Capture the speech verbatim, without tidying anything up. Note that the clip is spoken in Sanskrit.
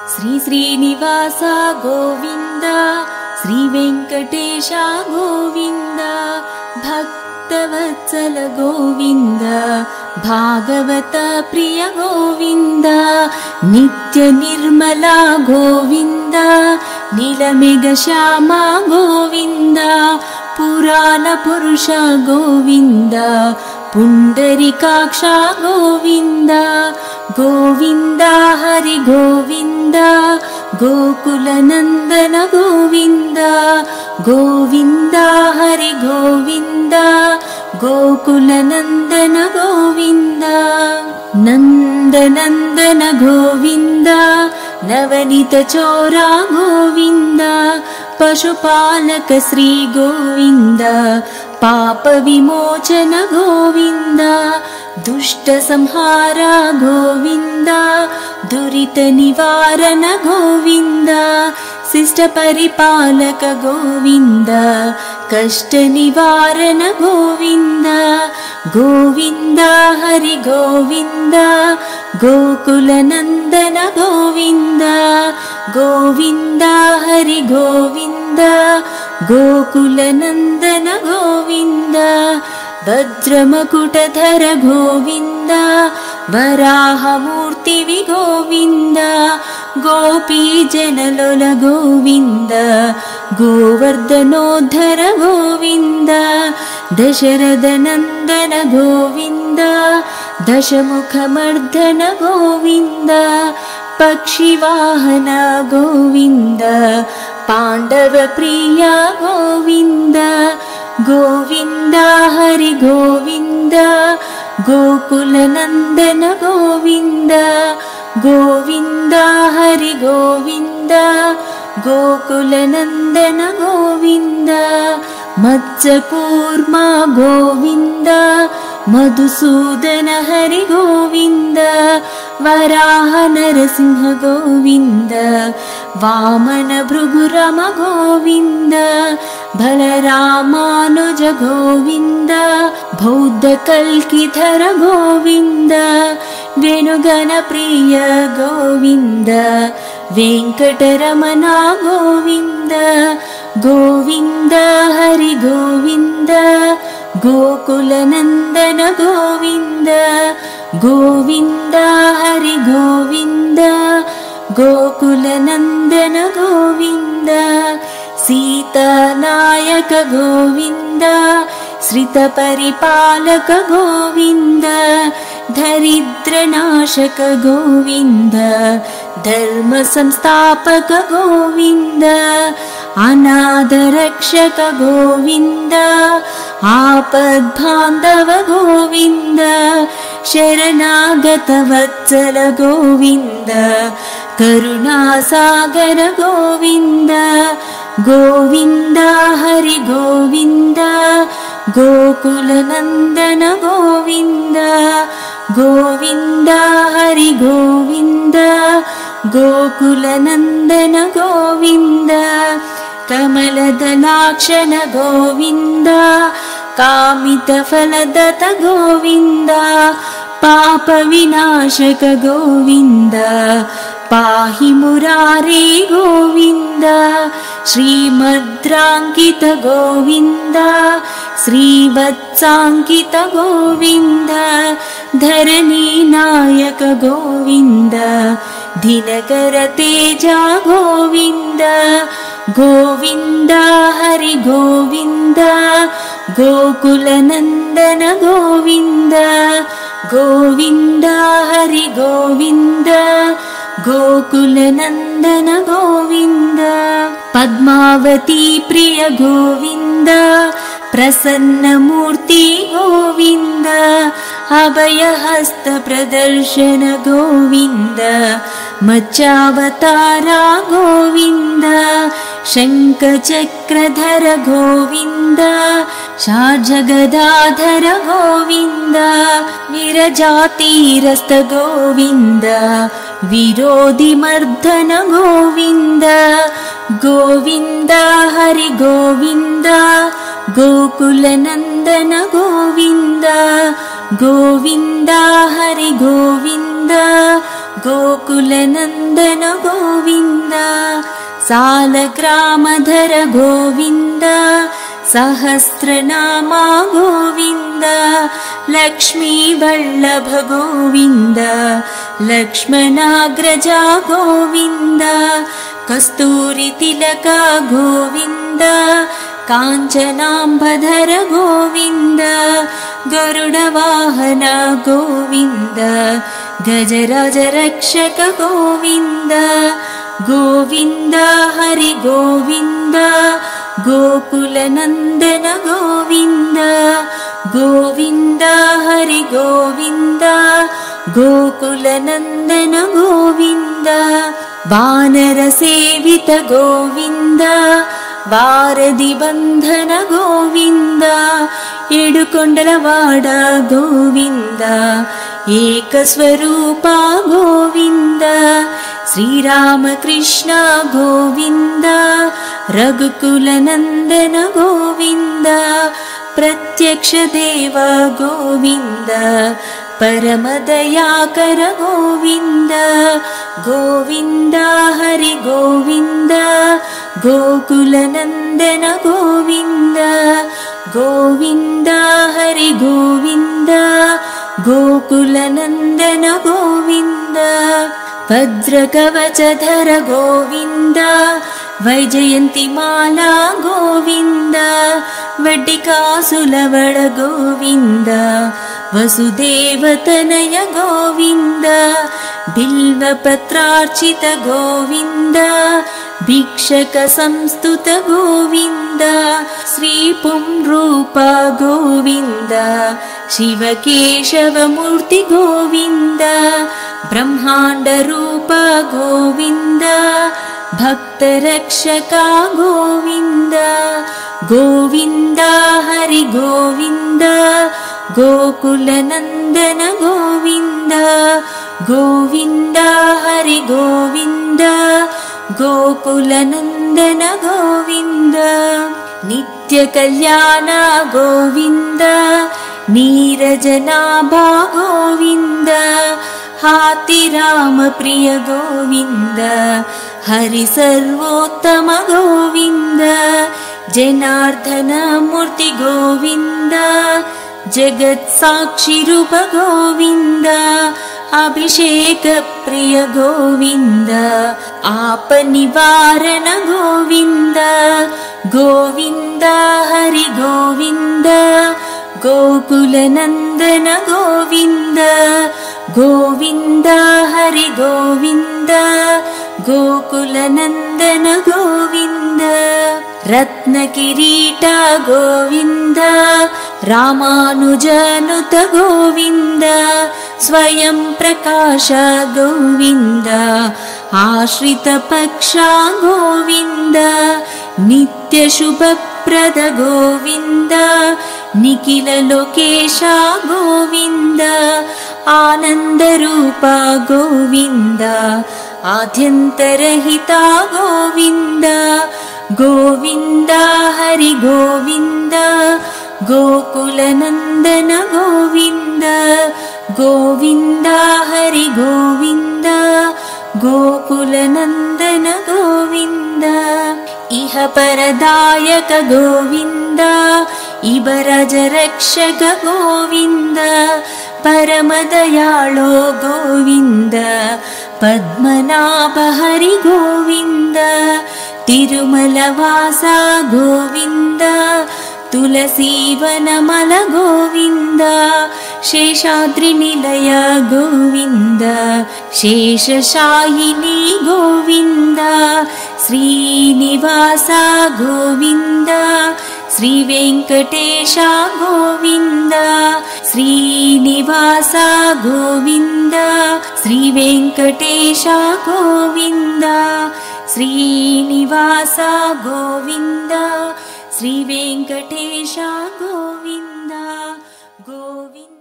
श्री श्रीनिवास गोविन्द श्री वेङ्कटेश गोविन्द भक्तवत्सल गोविन्द भागवत प्रिय गोविन्द नित्य निर्मला गोविन्द नीलमेघ श्यामा गोविन्द पुराण पुरुष गोविन्द पुण्डरीकाक्ष गोविन्द गोविन्द हरि गोविन्द गोकुलनन्दन गोविन्द गोविन्द हरि गोविन्द गोकुलनन्दन गोविन्द नन्दनन्दन गोविन्द नवनीत चोरा गोविन्द पशुपालक श्री गोविन्द पाप विमोचन गोविन्द दुष्ट संहार गोविन्द दुरित निवारण गोविन्द शिष्ट परिपालक गोविन्द कष्ट निवारण गोविन्द गोविन्द हरि गोविन्द गोकुलनन्दन गोविन्द गोविन्द हरि गोविन्द गोकुलनन्दन गोविन्द वज्रमकुटधर गोविन्द वराहमूर्ति गोविन्द गोपीजनलोल गोविन्द गोवर्धनोद्धर गोविन्द दशरथनन्दन गोविन्द दशमुखमर्दन गोविन्द पक्षिवाहन गोविन्द पाण्डव प्रिय गोविन्द गोविन्द हरि गोविन्द गोकुलनन्दन गोविन्द गोविन्द हरि गोविन्द गोकुलनन्दन गोविन्द मत्स्यकूर्मा गोविन्द मधुसूदन हरि गोविन्द वराह नरसिंह गोविन्द वामन भृगुरम गोविन्द बलरामानुज गोविन्द बौद्ध कल्किधर गोविन्द वेणुगण प्रिय गोविन्द वेङ्कटरमण गोविन्द गोविन्द हरि गोविन्द गोकुलनन्दन गोविन्द गोविन्द हरि गोविन्द गोकुलनन्दन गोविन्द सीतानायक गोविन्द श्रितपरिपालक गोविन्द दरिद्रनाशक गोविन्द धर्म संस्थापक गोविन्द अनाथरक्षक गोविन्द आपद्बान्धव गोविन्द शरणागत वत्सल गोविन्द करुणासागर गोविन्द गोविन्द हरि गोविन्द गोकुलनन्दन गोविन्द गोविन्द हरि गोविन्द गोकुलनन्दन गोविन्द कमलदलाक्षण गोविन्द कामितफलदत गोविन्द पाप विनाशक गोविन्द पाहि मुरारे गोविन्द श्रीमद्राङ्कित गोविन्द श्रीवत्साङ्कित गोविन्द धरणी नायक गोविन्द दिनकर तेज गोविन्द गोविन्द हरि गोविन्द गोकुलनन्दन गोविन्द गोविन्द हरि गोविन्द गोकुलनन्दन गोविन्द पद्मावती प्रिय गोविन्द प्रसन्नमूर्ति गोविन्द अभयहस्त प्रदर्शन गोविन्द मच्चावतारा गोविन्द शङ्खचक्रधर गोविन्द शार्जगदाधर गोविन्द विरजातीरस्त गोविन्द विरोधिमर्दन गोविन्द गोविन्द हरि गोविन्द गोकुलनन्दन गोविन्द गोविन्द हरि गोविन्द गोकुलनन्दन गोविन्द सालग्रामधर गोविन्द सहस्रनामा गोविन्द लक्ष्मीवल्लभ गोविन्द लक्ष्मणाग्रजा गोविन्द कस्तूरितिलक गोविन्द काञ्चनाम्बधर गोविन्द गरुडवाहन गोविन्द गजराज रक्षक गोविन्द गोविन्द हरि गोविन्द गोकुलनन्दन गोविन्द गोविन्द हरि गोविन्द गोकुलनन्दन गोविन्द वानरसेवित गोविन्द वारदि बन्धन गोविन्द एडुकोण्डलवाड गोविन्द एकस्वरूप गोविन्द श्रीरामकृष्ण गोविन्द रघुकुलनन्दन गोविन्द प्रत्यक्ष देव गोविन्द परमदयाकर गोविन्द गोविन्द हरि गोविन्द गोकुलनन्दन गोविन्द गोविन्द हरि गोविन्द गोकुलनन्दन गोविन्द भद्रकवचधर गोविन्द वैजयन्तिमाला गोविन्द वड्डिकासुलवड गोविन्द वसुदेवतनय गोविन्द बिल्वपत्रार्चित गोविन्द भिक्षक संस्तुत गोविन्द श्रीपुंरूप गोविन्द शिवकेशवमूर्ति गोविन्द ब्रह्माण्ड रूप गोविन्द भक्तरक्षक गोविन्द गोविन्द हरि गोविन्द गोकुलनन्दन गोविन्द गोविन्द हरि गोविन्द गोकुलनन्दन गोविन्द नित्यकल्याण गोविन्द नीरजनाभा गोविन्द हातिराम प्रिय गोविन्द हरि सर्वोत्तम गोविन्द जनार्दन मूर्ति गोविन्द जगत्साक्षि रूप गोविन्द अभिषेक प्रिय गोविन्द आपनिवारण गोविन्द गोविन्द हरि गोविन्द गोकुलनन्दन गोविन्द गोविन्द हरि गोविन्द गोकुलनन्दन गोविन्द रत्नकिरीट गोविन्द रामानुजनुत गोविन्द स्वयं प्रकाश गोविन्द आश्रित पक्ष गोविन्द नित्य शुभप्रद गोविन्द निखिल लोकेश गोविन्द आनंद रूप गोविन्द आद्यन्तरहित गोविन्द गोविन्द हरि गोविन्द गोकुलनन्दन गोविन्द गोविन्द हरि गोविन्द गोकुलनन्दन गोविन्द इह परदायक गोविन्द इबरज रक्षक गोविन्द परमदयाळो गोविन्द पद्मनाभ हरि गोविन्द तिरुमलवास गोविन्द तुलसीवनमल गोविन्द शेषाद्रिनिलय गोविन्द शेषशायिनी गोविन्द श्रीनिवास गोविन्द श्रीवेङ्कटेश गोविन्द श्रीनिवास गोविन्द श्रीवेङ्कटेश गोविन्द श्रीनिवास गोविन्द श्रीवेङ्कटेश गोविन्द गोविन्द।